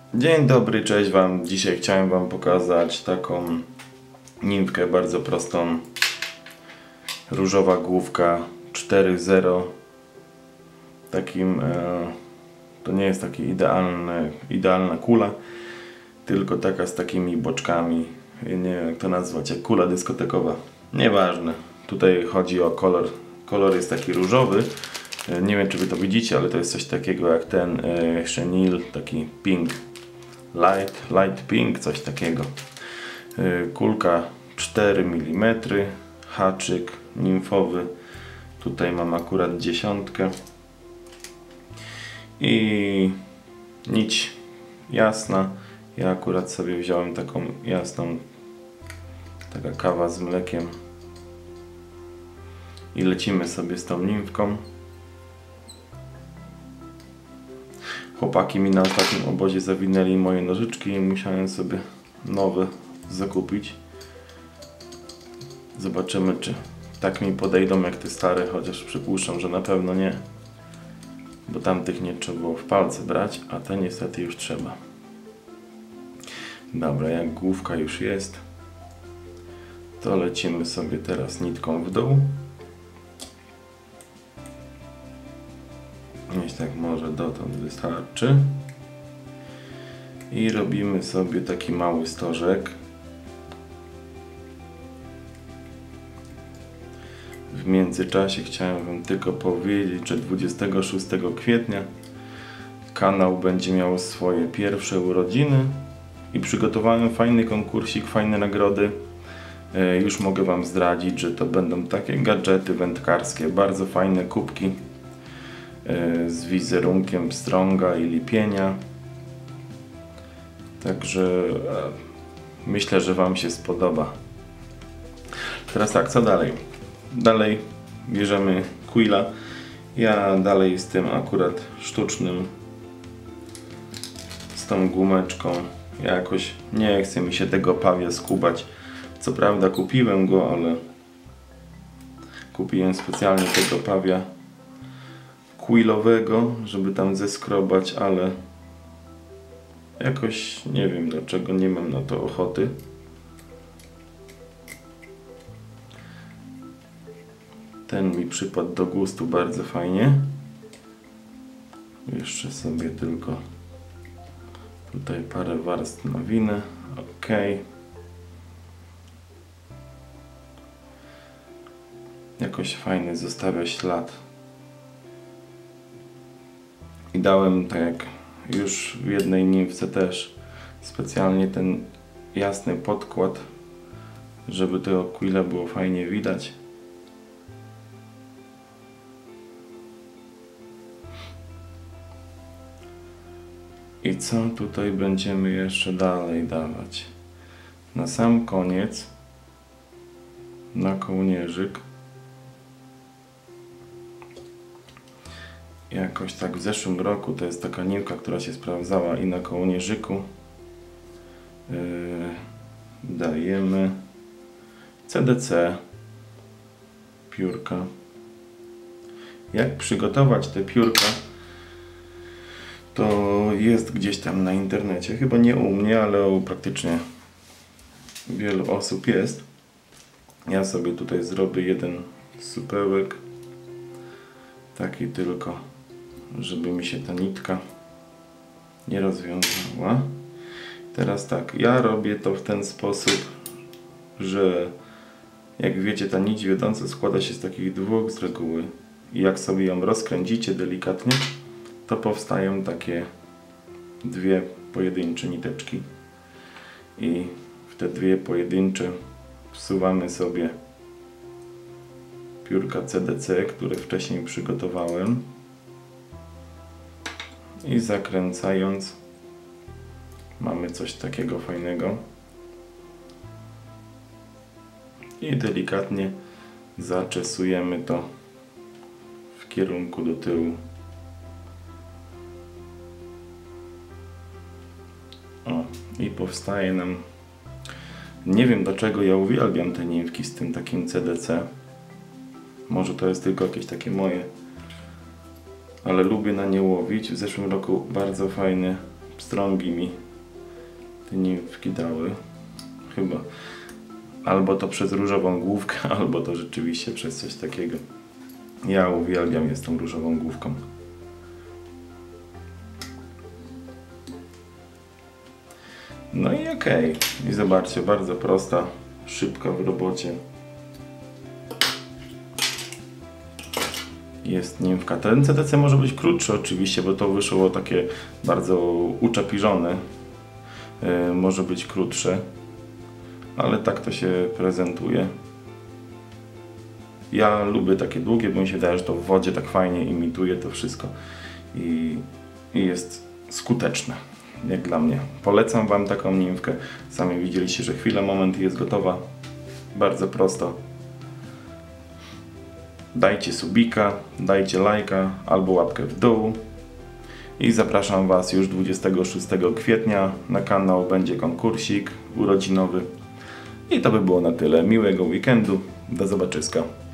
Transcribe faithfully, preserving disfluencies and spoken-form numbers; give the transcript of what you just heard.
Dzień dobry, cześć Wam. Dzisiaj chciałem Wam pokazać taką nimfkę bardzo prostą. Różowa główka cztery zero. Takim, e, to nie jest taki idealny, idealna kula, tylko taka z takimi boczkami. Nie wiem jak to nazwać, jak kula dyskotekowa. Nieważne. Tutaj chodzi o kolor. Kolor jest taki różowy. Nie wiem czy Wy to widzicie, ale to jest coś takiego jak ten e, chenille, taki pink. Light, light pink, coś takiego. Yy, kulka cztery milimetry, haczyk nimfowy. Tutaj mam akurat dziesiątkę. I nić jasna. Ja akurat sobie wziąłem taką jasną, taka kawa z mlekiem. I lecimy sobie z tą nimfką. Chłopaki mi na ostatnim obozie zawinęli moje nożyczki i musiałem sobie nowe zakupić. Zobaczymy czy tak mi podejdą jak te stare, chociaż przypuszczam, że na pewno nie. Bo tamtych nie trzeba było w palce brać, a te niestety już trzeba. Dobra, jak główka już jest, to lecimy sobie teraz nitką w dół. Gdzieś tak może dotąd wystarczy. I robimy sobie taki mały stożek. W międzyczasie chciałem Wam tylko powiedzieć, że dwudziestego szóstego kwietnia kanał będzie miał swoje pierwsze urodziny i przygotowałem fajny konkursik, fajne nagrody. Już mogę Wam zdradzić, że to będą takie gadżety wędkarskie, bardzo fajne kubki z wizerunkiem pstrąga i lipienia. Także myślę, że Wam się spodoba. Teraz tak, co dalej? Dalej bierzemy quilla. Ja dalej z tym akurat sztucznym, z tą gumeczką. Ja jakoś nie chce mi się tego pawia skubać. Co prawda kupiłem go, ale kupiłem specjalnie tego pawia quillowego, żeby tam zeskrobać, ale jakoś nie wiem dlaczego nie mam na to ochoty. Ten mi przypadł do gustu bardzo fajnie. Jeszcze sobie tylko tutaj parę warstw nawinę. Ok. Jakoś fajny zostawia ślad. I dałem, tak jak już w jednej nimfce też, specjalnie ten jasny podkład, żeby tego quilla było fajnie widać. I co tutaj będziemy jeszcze dalej dawać? Na sam koniec, na kołnierzyk, jakoś tak w zeszłym roku, to jest taka nimfka, która się sprawdzała i na kołnierzyku yy, dajemy C D C piórka. Jak przygotować te piórka, to jest gdzieś tam na internecie, chyba nie u mnie, ale u praktycznie wielu osób jest. Ja sobie tutaj zrobię jeden supełek, taki tylko, żeby mi się ta nitka nie rozwiązała. Teraz tak, ja robię to w ten sposób, że jak wiecie, ta nić wiodąca składa się z takich dwóch z reguły i jak sobie ją rozkręcicie delikatnie, to powstają takie dwie pojedyncze niteczki i w te dwie pojedyncze wsuwamy sobie piórka C D C, które wcześniej przygotowałem i zakręcając mamy coś takiego fajnego i delikatnie zaczesujemy to w kierunku do tyłu. O, i powstaje nam, nie wiem dlaczego ja uwielbiam te nimfki z tym takim C D C. Może to jest tylko jakieś takie moje, ale lubię na nie łowić. W zeszłym roku bardzo fajny pstrągi mi te nimfki dały. Chyba. Albo to przez różową główkę, albo to rzeczywiście przez coś takiego. Ja uwielbiam jest tą różową główką. No i okej. Okay. I zobaczcie, bardzo prosta, szybka w robocie. Jest nimfka. Ten C T C może być krótszy oczywiście, bo to wyszło takie bardzo uczapiżone. Yy, może być krótsze. Ale tak to się prezentuje. Ja lubię takie długie, bo mi się wydaje, że to w wodzie tak fajnie imituje to wszystko. I, i jest skuteczne. Jak dla mnie. Polecam Wam taką nimfkę. Sami widzieliście, że chwila, moment i jest gotowa. Bardzo prosto. Dajcie subika, dajcie lajka albo łapkę w dół. I zapraszam Was już dwudziestego szóstego kwietnia na kanał. Będzie konkursik urodzinowy. I to by było na tyle. Miłego weekendu. Do zobaczyska.